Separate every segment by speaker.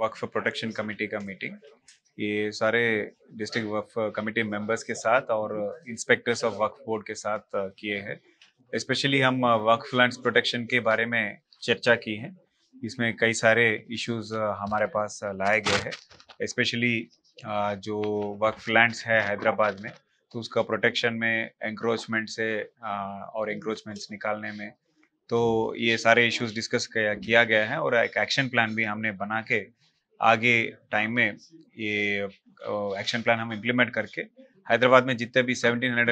Speaker 1: वक्फ protection committee का meeting, ये सारे डिस्ट्रिक्ट वक्फ कमेटी मेंबर्स के साथ और इंस्पेक्टर्स ऑफ वक्फ बोर्ड के साथ किए हैं। स्पेशली हम वक्फ लैंड्स प्रोटेक्शन के बारे में चर्चा की है। इसमें कई सारे इश्यूज हमारे पास लाए गए हैं। स्पेशली जो वक्फ लैंड्स है हैदराबाद में, तो उसका प्रोटेक्शन में एंक्रोचमेंट से और एंक्रोचमेंट्स निकालने में, तो ये सारे इश्यूज डिस्कस किया गया है और एक एक्शन प्लान भी हमने बना के आगे टाइम में ये एक्शन प्लान हम इम्प्लीमेंट करके हैदराबाद में जितने भी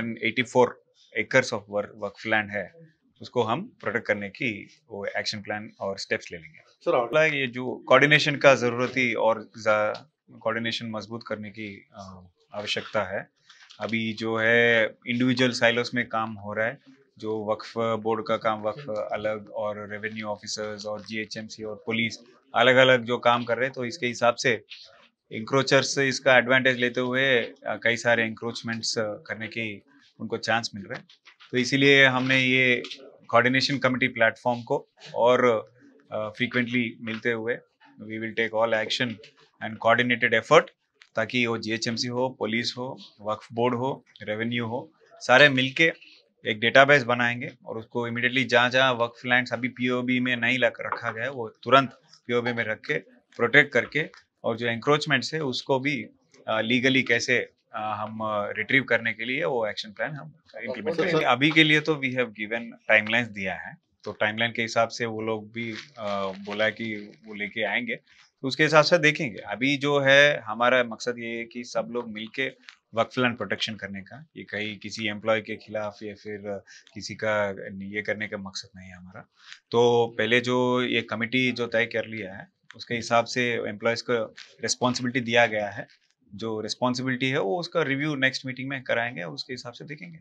Speaker 1: 1784 एकर्स ऑफ वक्फ लैंड है उसको हम प्रोटेक्ट करने की वो एक्शन प्लान और स्टेप्स ले लेंगे। सर ये जो कोऑर्डिनेशन का जरूरत ही और कोऑर्डिनेशन मजबूत करने की आवश्यकता है। अभी जो है इंडिविजुअल साइलोस में काम हो रहा है, जो वक्फ बोर्ड का काम वक्फ अलग और रेवेन्यू ऑफिसर्स और जीएचएमसी और पुलिस अलग अलग जो काम कर रहे हैं, तो इसके हिसाब से इंक्रोचर्स से इसका एडवांटेज लेते हुए कई सारे इंक्रोचमेंट्स करने की उनको चांस मिल रहे हैं। तो इसीलिए हमने ये कोऑर्डिनेशन कमेटी प्लेटफॉर्म को और फ्रीक्वेंटली मिलते हुए we will take all action and coordinated effort, ताकि वो जीएचएमसी हो, पुलिस हो, वक्फ बोर्ड हो, रेवेन्यू हो, सारे मिलके एक डेटाबेस बनाएंगे और उसको इमीडिएटली जहाँ जहाँ वक्फ लैंड्स अभी पीओबी में नहीं रखा गया है वो तुरंत पीओबी में रख के प्रोटेक्ट करके, और जो एंक्रोचमेंट्स है उसको भी लीगली कैसे हम रिट्रीव करने के लिए वो एक्शन प्लान हम इम्प्लीमेंट करेंगे। अभी के लिए तो वी हैव गिवन टाइमलाइंस दिया है, तो टाइमलाइन के हिसाब से वो लोग भी बोला है कि वो लेके आएंगे, तो उसके हिसाब से देखेंगे। अभी जो है हमारा मकसद ये है कि सब लोग मिलके वक्फ लैंड प्रोटेक्शन करने का, ये कहीं किसी एम्प्लॉय के खिलाफ या फिर किसी का ये करने का मकसद नहीं है हमारा। तो पहले जो ये कमिटी जो तय कर लिया है उसके हिसाब से एम्प्लॉयज़ को रिस्पॉन्सिबिलिटी दिया गया है। जो रिस्पॉन्सिबिलिटी है वो उसका रिव्यू नेक्स्ट मीटिंग में कराएंगे और उसके हिसाब से देखेंगे।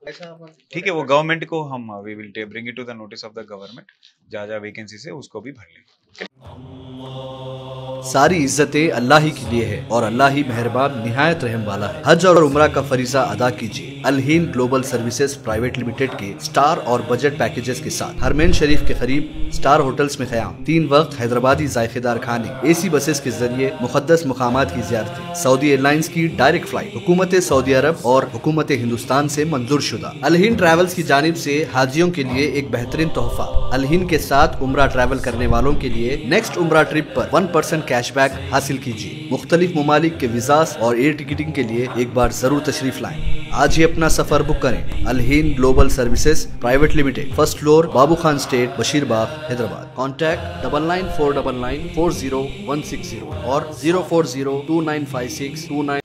Speaker 1: ठीक है, वो गवर्नमेंट को हम we will bring it to the notice of the government, जहाँ जहाँ वैकेंसी है उसको भी भर लेंगे।
Speaker 2: सारी इज्जतें अल्लाह ही के लिए है और अल्लाह ही मेहरबान निहायत रहम वाला है। हज और उम्रा का फरीजा अदा कीजिए Al Hind global services private limited के स्टार और बजट पैकेजेस के साथ। हरमैन शरीफ के करीब स्टार होटल्स में क़याम, 3 वक्त हैदराबादी जायकेदार खाने, एसी बसेस के जरिए मुकद्दस मुकामात की ज़ियारतें, सऊदी एयरलाइंस की डायरेक्ट फ्लाइट, हुकूमत सऊदी अरब और हुकूमत हिंदुस्तान से मंजूर शुदा। अल हिंद ट्रैवल्स की जानिब से हाजियों के लिए एक बेहतरीन तोहफा। अल हिंद के साथ उम्रा ट्रैवल करने वालों के लिए नेक्स्ट उम्रा ट्रिप पर 1% कैशबैक हासिल कीजिए। मुख्तलिफ ममालिक के वीज़ास और एयर टिकटिंग के लिए एक बार जरूर तशरीफ लाएं। आज ही अपना सफर बुक करें। Al Hind global services private limited, first floor, Babu Khan estate, Basheerbagh, Hyderabad. Contact 9949940160 और 040295629